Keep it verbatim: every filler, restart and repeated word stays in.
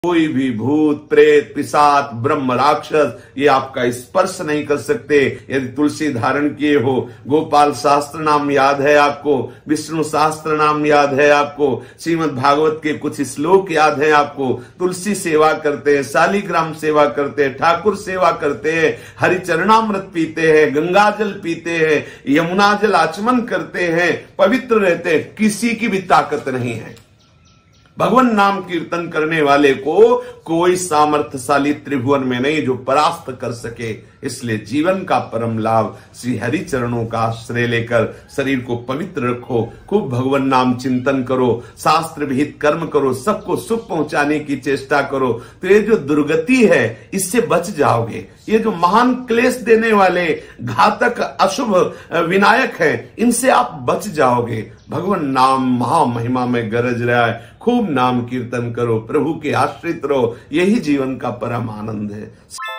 कोई भी भूत प्रेत पिशाच ब्रह्म राक्षस ये आपका स्पर्श नहीं कर सकते यदि तुलसी धारण किए हो। गोपाल शास्त्र नाम याद है आपको, विष्णु शास्त्र नाम याद है आपको, श्रीमद् भागवत के कुछ श्लोक याद है आपको, तुलसी सेवा करते हैं, शालिग्राम सेवा करते हैं, ठाकुर सेवा करते हैं, हरिचरणामृत पीते हैं, गंगा जल पीते हैं, यमुना जल आचमन करते हैं, पवित्र रहते हैं, किसी की भी ताकत नहीं है भगवान नाम कीर्तन करने वाले को कोई सामर्थ्यशाली त्रिभुवन में नहीं जो परास्त कर सके। इसलिए जीवन का परम लाभ श्री हरि चरणों का आश्रय लेकर शरीर को पवित्र रखो, खूब भगवान नाम चिंतन करो, शास्त्र विहित कर्म करो, सबको सुख पहुंचाने की चेष्टा करो, तो ये जो दुर्गति है इससे बच जाओगे। ये जो महान क्लेश देने वाले घातक अशुभ विनायक हैं इनसे आप बच जाओगे। भगवान नाम महामहिमा में गरज रहा है, खूब नाम कीर्तन करो, प्रभु के आश्रित रहो, यही जीवन का परम आनंद है।